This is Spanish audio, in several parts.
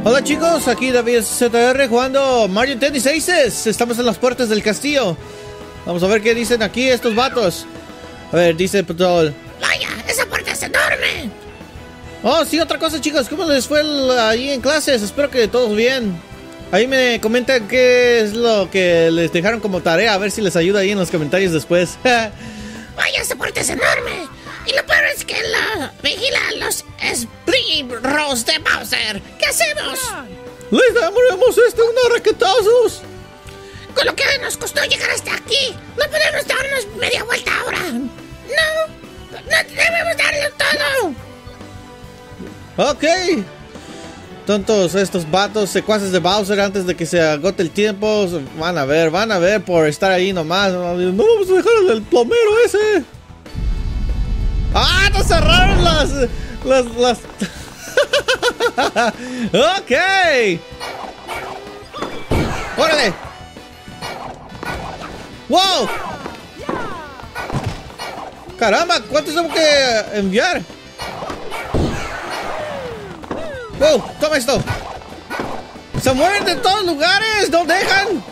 Hola chicos, aquí David ZR jugando Mario Tennis Aces. Estamos en las puertas del castillo. Vamos a ver qué dicen aquí estos vatos. A ver, dice Patrol. Vaya, esa puerta es enorme. Oh, sí, otra cosa chicos, ¿cómo les fue ahí en clases? Espero que todos bien. Ahí me comentan qué es lo que les dejaron como tarea. A ver si les ayuda ahí en los comentarios después. Vaya, esa puerta es enorme. Y lo peor es que la vigilan los esbirros de Bowser. ¿Qué hacemos? Les daremos unos raquetazos. Con lo que nos costó llegar hasta aquí, no podemos darnos media vuelta ahora. No debemos darlo todo. Ok. Tontos estos vatos, secuaces de Bowser, antes de que se agote el tiempo. Van a ver por estar ahí nomás. No vamos a dejar el plomero ese. ¡Ah! ¡Nos cerraron las... ¡Ok! ¡Órale! ¡Wow! ¡Caramba! ¿Cuántos tengo que enviar? ¡Wow! ¡Toma esto! ¡Se mueven de todos lugares! ¡No dejan!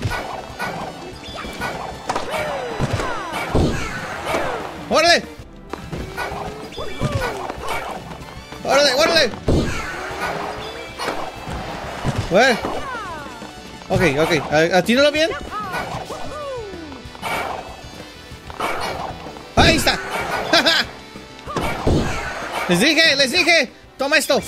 ¡Órale! ¡Órale! ¡Órale! Bueno. Ok. ¿Atínalo bien? ¡Ahí está! Les dije. Toma esto.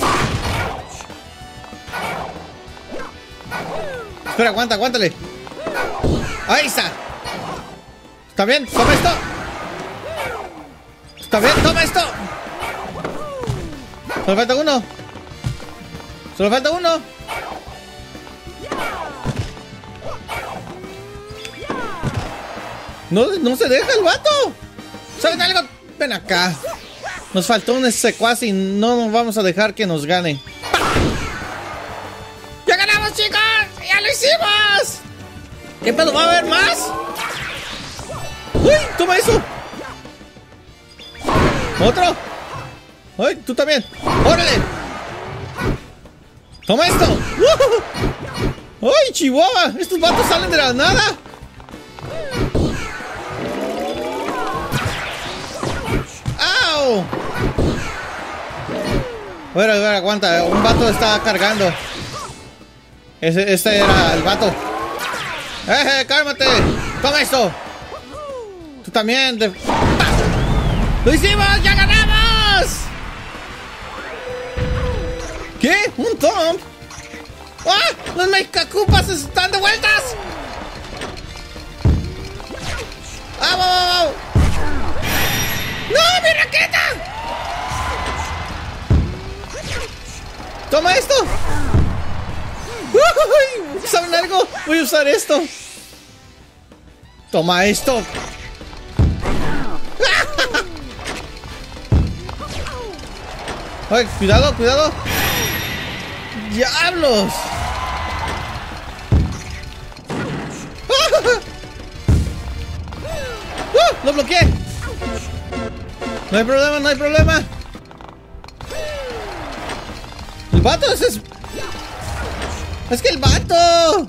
Espera, aguántale. Ahí está. ¿Está bien? Toma esto. ¿Está bien? Toma esto. Solo falta uno. No se deja el vato. ¿Saben algo? Ven acá. Nos faltó un secuaz y no nos vamos a dejar que nos gane. ¡Ya ganamos, chicos! ¡Ya lo hicimos! ¿Qué pedo? ¿Va a haber más? ¡Uy! ¡Toma eso! ¡Otro! ¡Ay! ¡Tú también! ¡Órale! ¡Toma esto! ¡Ay, Chihuahua! ¡Estos vatos salen de la nada! ¡Au! A ver, aguanta. Un vato está cargando. Este era el vato. ¡Cálmate! ¡Toma esto! ¡Tú también! ¡Lo hicimos! ¡Ya ganamos! ¿Qué? ¿Un Tom? ¡Ah! ¡Los Mecacupas están de vueltas! ¡Vamos! ¡No, mi raqueta! ¡Toma esto! ¡Uy! ¿Saben algo? Voy a usar esto. ¡Toma esto! ¡Ay, cuidado! ¡Diablos! ¡Lo bloqueé! No hay problema. El vato es que el vato.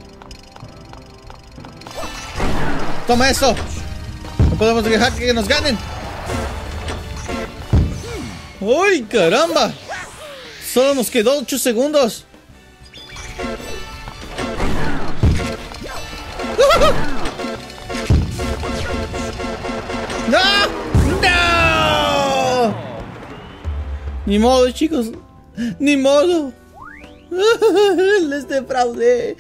Toma eso. No podemos dejar que nos ganen. ¡Uy, caramba! Solo nos quedó 8 segundos. ¡No! Ni modo, chicos. Ni modo. Les defraudé.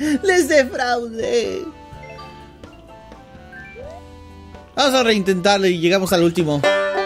Vamos a reintentarlo y llegamos al último.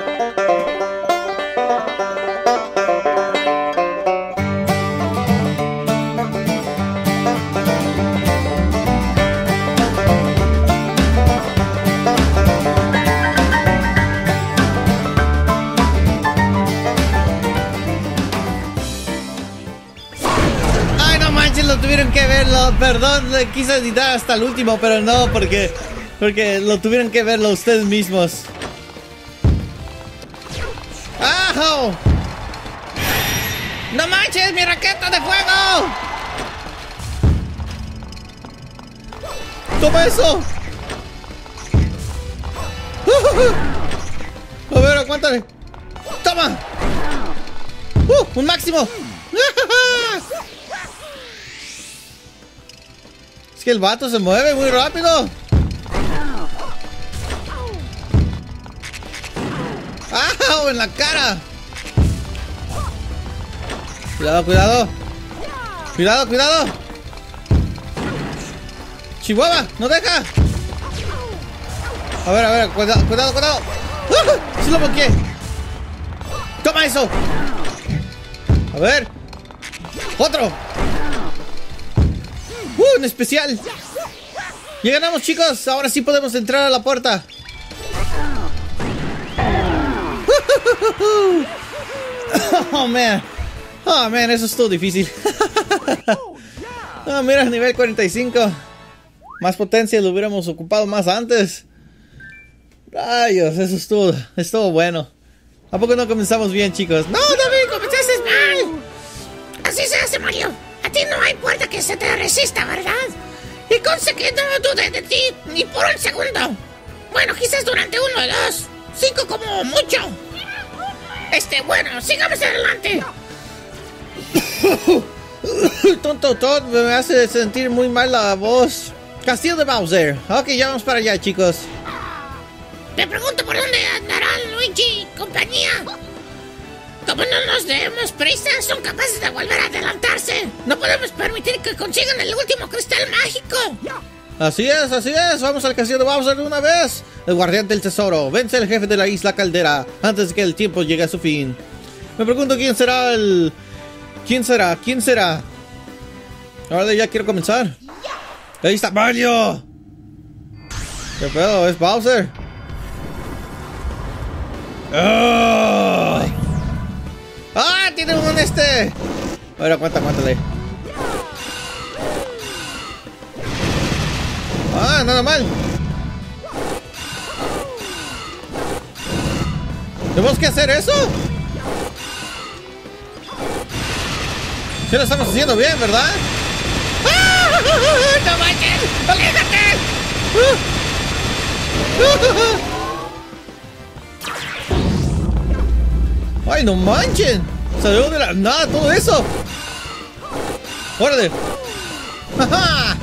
Lo tuvieron que verlo, perdón, le quise editar hasta el último, pero no, porque lo tuvieron que verlo ustedes mismos. ¡Ajo! ¡No manches, mi raqueta de fuego! ¡Toma eso! A ver, aguántale. ¡Toma! ¡Un máximo! Es que el vato se mueve muy rápido. ¡Ah! ¡En la cara! Cuidado, cuidado. Cuidado, cuidado. Chihuahua, no deja. A ver, cuidado, cuidado, cuidado. ¡Ah! ¡Sí lo bloqueé! ¡Toma eso! A ver. ¡Otro! ¡Un especial! Ya ganamos, chicos. Ahora sí podemos entrar a la puerta. Oh, man. Oh, man, eso estuvo difícil. Oh, mira, nivel 45. Más potencia lo hubiéramos ocupado más antes. Rayos, eso estuvo bueno. ¿A poco no comenzamos bien, chicos? ¡No, David! ¡Comenzaste mal! Así se hace, Mario. A ti no hay puerta que se te resista, ¿verdad? Y conste que no dudé de ti ni por un segundo. Bueno, quizás durante 1 o 2. 5 como mucho. Bueno, sigamos adelante. Tonto Todd me hace sentir muy mal la voz. Castillo de Bowser. Ok, ya vamos para allá, chicos. Me pregunto por dónde andarán Luigi y compañía. Como no nos demos prisa, son capaces de volver a adelantarse. No podemos permitir que consigan el último cristal mágico. Así es, así es. Vamos al castillo de Bowser de una vez. El guardián del tesoro. Vence al jefe de la isla Caldera antes de que el tiempo llegue a su fin. Me pregunto quién será el... ¿Quién será? ¿Quién será? Ahora ya quiero comenzar. Ahí está Mario. ¿Qué pedo? Es Bowser. ¡Oh! ¡Ah! Tiene un A ver, aguántale. Ah, nada mal. ¿Tenemos que hacer eso? Sí lo estamos haciendo bien, ¿verdad? ¡Ah! ¡No manches! ¡Aléjate! ¡Ay, no manchen! Salió de la nada todo eso. ¡Órale! ¡Ajá!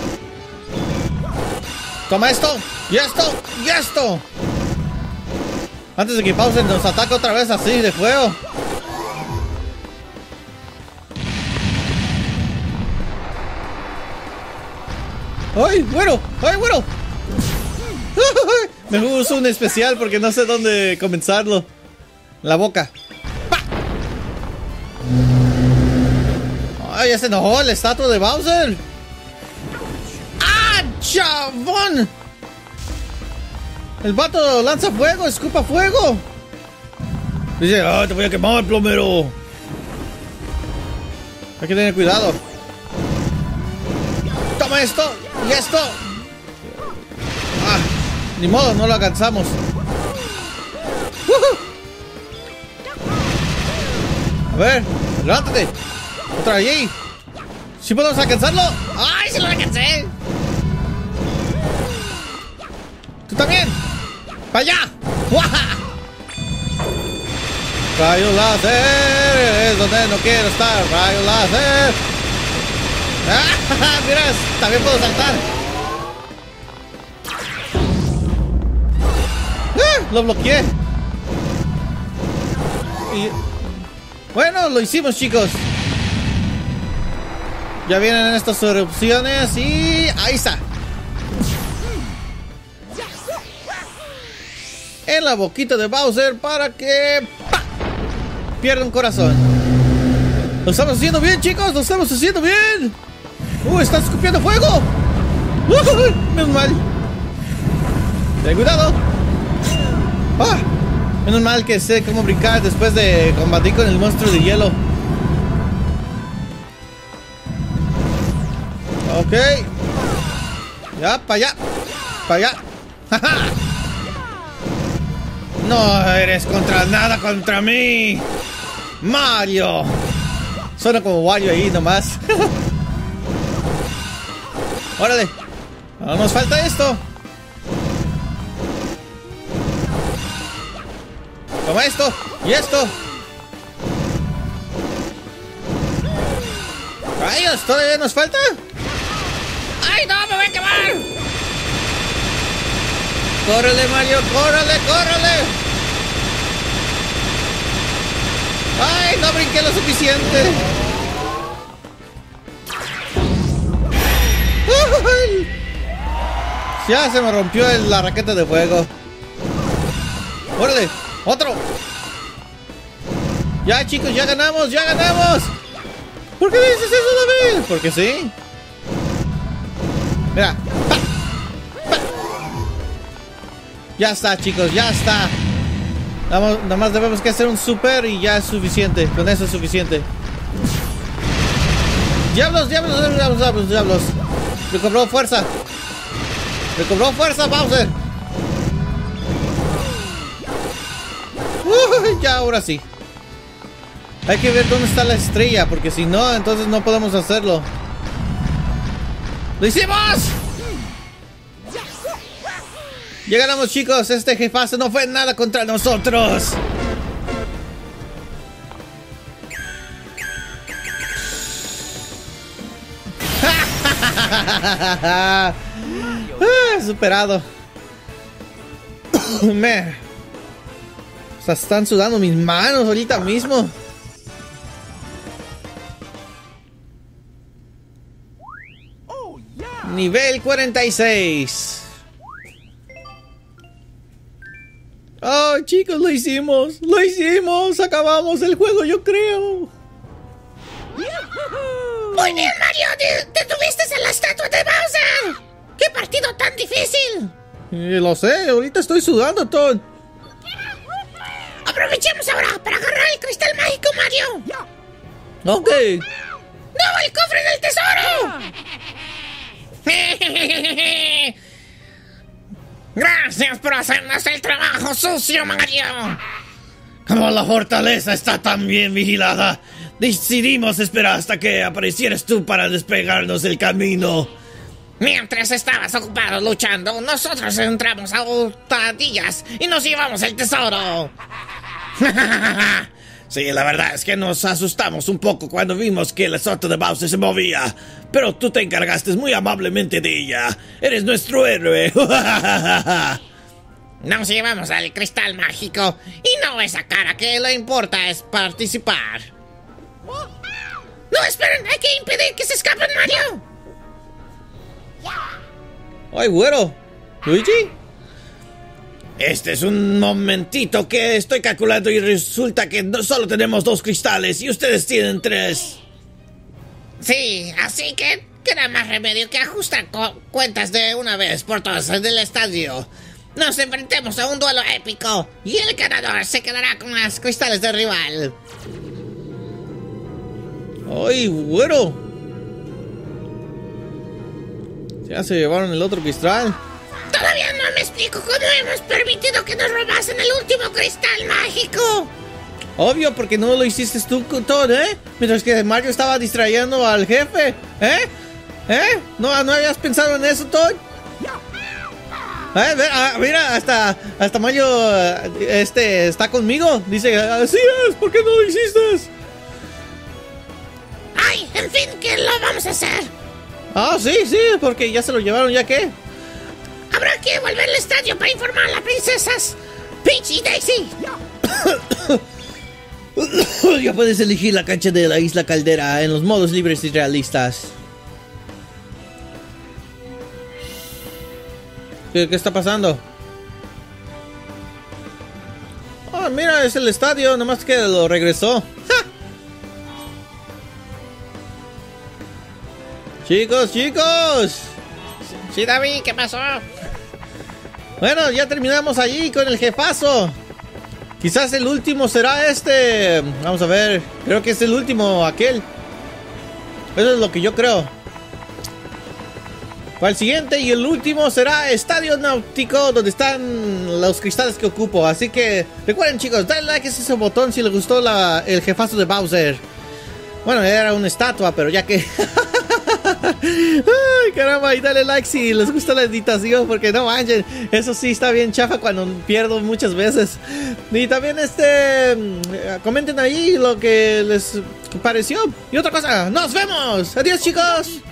Toma esto, y esto, y esto. Antes de que Bowser nos ataque otra vez así de fuego. ¡Ay, bueno! ¡Ay, bueno! Me uso un especial porque no sé dónde comenzarlo. La boca. ¡Pa! ¡Ay, ya se enojó la estatua de Bowser! ¡Ah, chabón! El vato lanza fuego, escupa fuego. Dice, ¡ah, te voy a quemar, plomero! Hay que tener cuidado. Toma esto y esto. Ah, ni modo, no lo alcanzamos. A ver, levántate. Otra allí. ¿Sí podemos alcanzarlo? ¡Ay, se lo alcancé! ¡Tú también! ¡Para allá! ¡Guaja! Rayo láser es donde no quiero estar. Rayo láser. ¡Ah! ¡Mira! También puedo saltar. ¡Ah! Lo bloqueé. Y... bueno, lo hicimos, chicos. Ya vienen estas erupciones y... ahí está. En la boquita de Bowser para que... ¡pa! Pierda un corazón. Lo estamos haciendo bien, chicos. Lo estamos haciendo bien. Está escupiendo fuego. Menos mal. Ten cuidado. Ah, menos mal que sé cómo brincar después de combatir con el monstruo de hielo. Ok. Ya, para allá. Para allá. No eres contra nada contra mí, Mario. Suena como Wario ahí nomás. Órale. No nos falta esto. Toma esto y esto. ¡Rayos! ¿Todavía nos falta? ¡Ay, no! ¡Me voy a quemar! ¡Córrele, Mario! ¡Córrele, córrele! ¡Ay, no brinqué lo suficiente! ¡Ay! Ya se me rompió la raqueta de fuego. ¡Órale! ¡Otro! ¡Ya, chicos! ¡Ya ganamos! ¡Ya ganamos! ¿Por qué dices eso, David? Porque sí. Mira. ¡Pa! ¡Pa! Ya está, chicos, ya está. Nada más debemos que hacer un super y ya es suficiente. Con eso es suficiente. ¡Diablos, diablos, diablos, diablos, diablos! Recobró fuerza. Recobró fuerza, Bowser. Ya, ahora sí. Hay que ver dónde está la estrella, porque si no, entonces no podemos hacerlo. ¡Lo hicimos! Ya ganamos, chicos. Este jefazo no fue nada contra nosotros. Superado. Me. O sea, están sudando mis manos ahorita mismo. Nivel 46. Oh, chicos, lo hicimos. Lo hicimos. Acabamos el juego, yo creo. Muy bien, Mario. Detuviste a la estatua de Bowser. ¡Qué partido tan difícil! Lo sé, ahorita estoy sudando, Todd. Aprovechemos ahora para agarrar el cristal mágico, Mario. Ok. ¡No, el cofre del tesoro! Gracias por hacernos el trabajo sucio, Mario. Como la fortaleza está tan bien vigilada, decidimos esperar hasta que aparecieras tú para despegarnos del camino. Mientras estabas ocupado luchando, nosotros entramos a hurtadillas y nos llevamos el tesoro. Sí, la verdad es que nos asustamos un poco cuando vimos que la sota de Bowser se movía. Pero tú te encargaste muy amablemente de ella. Eres nuestro héroe. Nos llevamos al cristal mágico y no esa cara, que lo importa es participar. No, esperen, hay que impedir que se escapen, Mario. ¡Ay, güero! ¿Luigi? Este es un momentito que estoy calculando y resulta que solo tenemos 2 cristales y ustedes tienen 3. Sí, así que queda más remedio que ajustar cuentas de una vez por todas del estadio. Nos enfrentemos a un duelo épico y el ganador se quedará con los cristales del rival. ¡Ay, güero! Ya se llevaron el otro cristal. Todavía no me explico cómo hemos permitido que nos robasen el último cristal mágico. Obvio, porque no lo hiciste tú, Todd, ¿eh? Mientras que Mario estaba distrayendo al jefe, ¿eh? ¿No habías pensado en eso, Todd? Mira, hasta Mario está conmigo. Dice, así es, ¿por qué no lo hiciste? Ay, en fin, ¿qué lo vamos a hacer? Ah, sí, porque ya se lo llevaron, ¿ya qué? Habrá que volver al estadio para informar a las princesas Peach y Daisy. Ya puedes elegir la cancha de la Isla Caldera en los modos libres y realistas. ¿Qué está pasando? Oh, mira, es el estadio, nomás que lo regresó. ¡Ja! Chicos. Sí, David, ¿qué pasó? Bueno, ya terminamos allí con el jefazo. Quizás el último será este. Vamos a ver. Creo que es el último, aquel. Eso es lo que yo creo. Para el siguiente y el último será Estadio Náutico, donde están los cristales que ocupo. Así que recuerden, chicos, dale like a ese botón si les gustó el jefazo de Bowser. Bueno, era una estatua, pero ya que... Ay, caramba, y dale like si les gusta la editación, porque no manchen, eso sí está bien chafa cuando pierdo muchas veces. Y también comenten ahí lo que les pareció. Y otra cosa, nos vemos. Adiós, chicos.